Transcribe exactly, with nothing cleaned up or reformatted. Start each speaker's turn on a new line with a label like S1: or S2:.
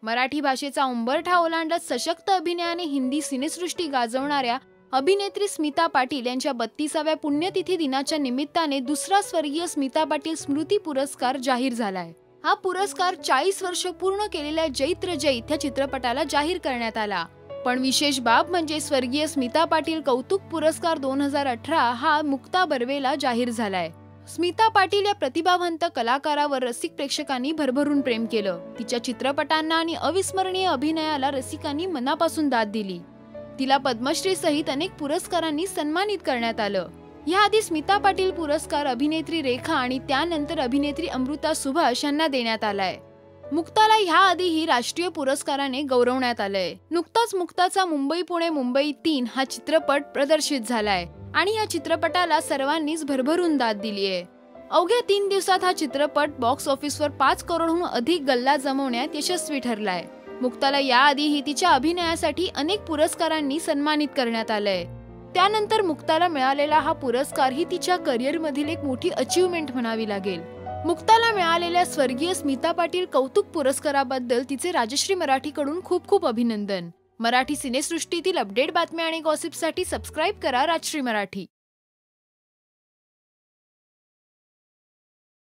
S1: मराठी भाषेचा उंबरठा ओलांडत सशक्त अभिनयाने हिंदी सिनेसृष्टी गाजवणाऱ्या अभिनेत्री स्मिता पाटील यांच्या बत्तीसाव्या पुण्यतिथी दिनाच्या निमित्ताने दुसरा स्वर्गीय स्मिता पाटील स्मृती पुरस्कार जाहीर झालाय। हा पुरस्कार चाळीस वर्ष पूर्ण केलेल्या जैत्र जैत या चित्रपटाला जाहीर करण्यात आला। पण विशेष बाब म्हणजे स्वर्गीय स्मिता पाटील कौतुक पुरस्कार दोन हजार अठरा हा मुक्ता बर्वेला जाहीर झालाय। स्मिता पाटील या प्रतिभावंत कलाकारावर रसिक प्रेक्षकांनी भरभरून प्रेम केलं। तिच्या चित्रपटांना आणि अविस्मरणीय अभिनयाला रसिकांनी मनापासून दाद दिली। तिला पद्मश्री सहित अनेक पुरस्कारांनी सन्मानित करण्यात आलं। याआधी स्मिता पाटील पुरस्कार अभिनेत्री रेखा आणि त्यानंतर अभिनेत्री अमृता सुभाष यांना देण्यात आलाय। मुक्ताला ह्याआधीही राष्ट्रीय पुरस्काराने गौरवण्यात आलंय। नुकताच मुक्ताचा मुंबई पुणे मुंबई तीन हा चित्रपट प्रदर्शित झालाय आणि या चित्रपटाला सर्वांनीच भरभरून दाद दिलीये। अवघ्या तीन दिवसात हा चित्रपट बॉक्स ऑफिसवर पाच करोडहून अधिक गल्ला जमवण्यात यशस्वी ठरलाय। मुक्ताला याआधीही तिच्या अभिनयासाठी अनेक पुरस्कारांनी सन्मानित करण्यात आलंय। त्यानंतर मुक्ताला मिळालेला हा पुरस्कार ही तिच्या करिअरमधील एक मोठी अचीवमेंट म्हणावी लागेल। मुक्ताला मिळालेल्या स्वर्गीय स्मिता पाटील कौतुक पुरस्काराबद्दल तिचे राजश्री मराठीकडून खूप खूप अभिनंदन। मराठी सिनेसृष्टीतील अपडेट बातम्या आणि गॉसिपसाठी सबस्क्राईब करा राजश्री मराठी।